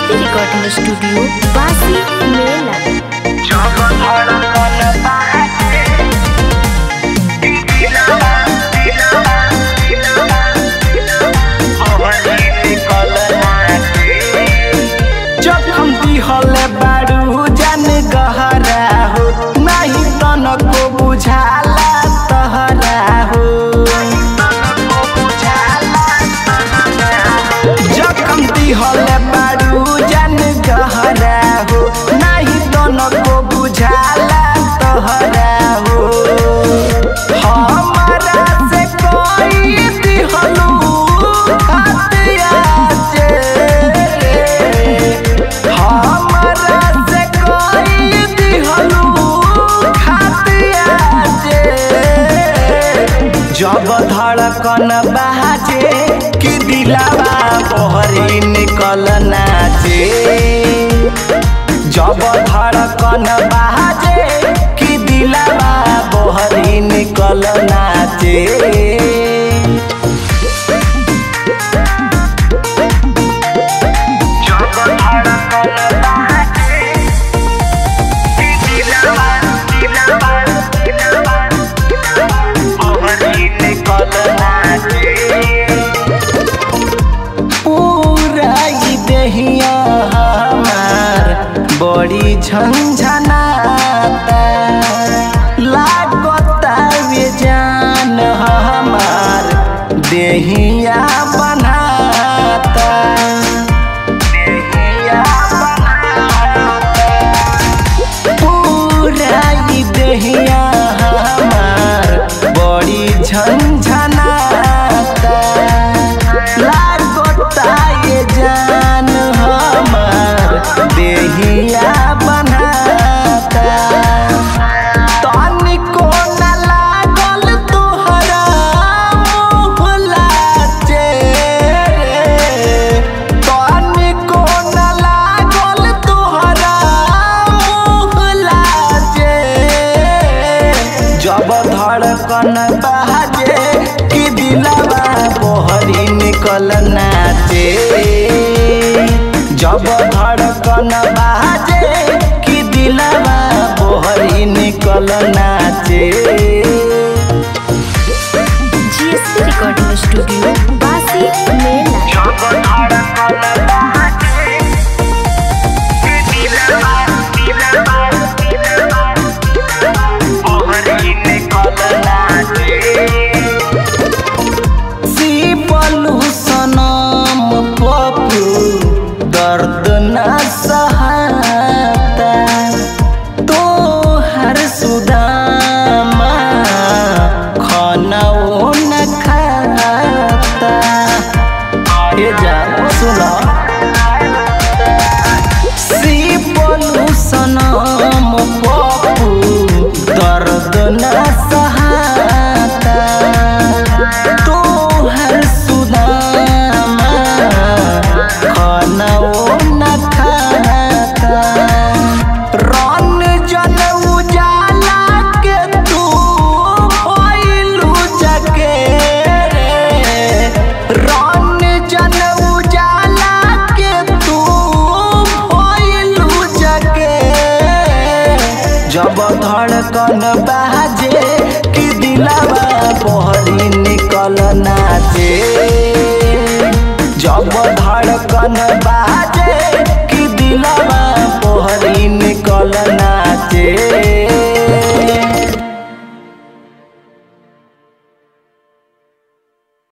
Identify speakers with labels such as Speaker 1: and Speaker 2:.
Speaker 1: Recording studio बासी मेला।
Speaker 2: जखम दिहले बारू जान गहरा हो नहीं तनको बुझाला तहरा हो। जखम दिहले बारू जान गहरा हो नहीं तनको बुझाला तहरा हो। हमारा से कोई दिहलू जब धड़कन बाजे कि दिलावा बहरी निकल नाचे। जब धड़कन बाजे कि दिलावा बहरी निकल नाचे। बड़ी झंझनाता लागता वे जान हमार देहिया बनाता। पूरा ही देहिया हमार बड़ी झंझनाता लागता ये जान हमार देहिया बनाता। तनिको न लागल तोहरा मुँह लाचे। तनिको न लागल तोहरा मुँह लाचे। जब धड़कन बाजे कि दिलवा बहरी निकल नाचे। जब धड़कन बाजे कि दिलवा बहरी निकल नाचे।
Speaker 1: जीएसपी रिकॉर्डिंग स्टूडियो बासी मेला।
Speaker 2: दर्द न सहाता तो हर सुदामा खाना वो न खाता। ये जा सुना सी बोलू सनम पप्पू दर्द न सहाता तो हर सुदामा खाना वो न खाता। रन जन उजाला के तू होइलू जगे रे। रन जन उजाला के तू होइलू जगे। जब धड़कन बाजे कि दिलवा बहरी निकल नाचे। जब धड़कन बाजे कि दिलवा बहरी निकल नाचे।